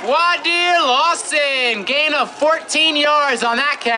Wadir Lawson, gain of 14 yards on that catch.